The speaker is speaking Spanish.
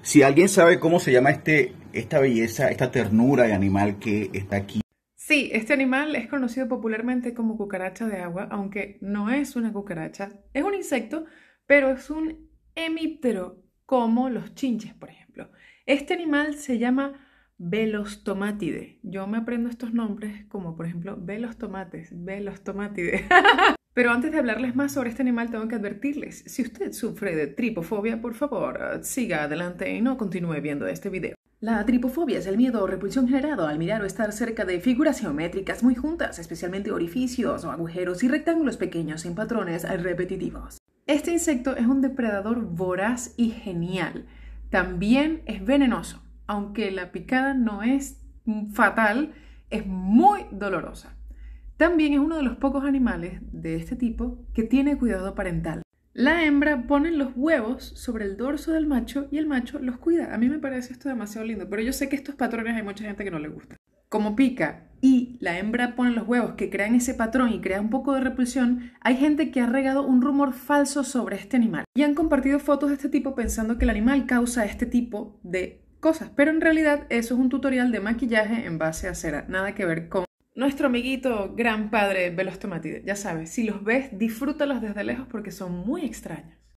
Si alguien sabe cómo se llama esta belleza, esta ternura de animal que está aquí. Sí, este animal es conocido popularmente como cucaracha de agua, aunque no es una cucaracha, es un insecto, pero es un hemíptero, como los chinches, por ejemplo. Este animal se llama Velostomatide. Yo me aprendo estos nombres como, por ejemplo, Velostomates, Velostomatide. Pero antes de hablarles más sobre este animal, tengo que advertirles, si usted sufre de tripofobia, por favor, siga adelante y no continúe viendo este video. La tripofobia es el miedo o repulsión generado al mirar o estar cerca de figuras geométricas muy juntas, especialmente orificios o agujeros y rectángulos pequeños en patrones repetitivos. Este insecto es un depredador voraz y genial. También es venenoso, aunque la picada no es fatal, es muy dolorosa. También es uno de los pocos animales de este tipo que tiene cuidado parental. La hembra pone los huevos sobre el dorso del macho y el macho los cuida. A mí me parece esto demasiado lindo, pero yo sé que estos patrones hay mucha gente que no le gusta. Como pica y la hembra pone los huevos que crean ese patrón y crea un poco de repulsión, hay gente que ha regado un rumor falso sobre este animal y han compartido fotos de este tipo pensando que el animal causa este tipo de cosas, pero en realidad eso es un tutorial de maquillaje en base a cera, nada que ver con nuestro amiguito gran padre Velostomatide. Ya sabes, si los ves, disfrútalos desde lejos porque son muy extraños.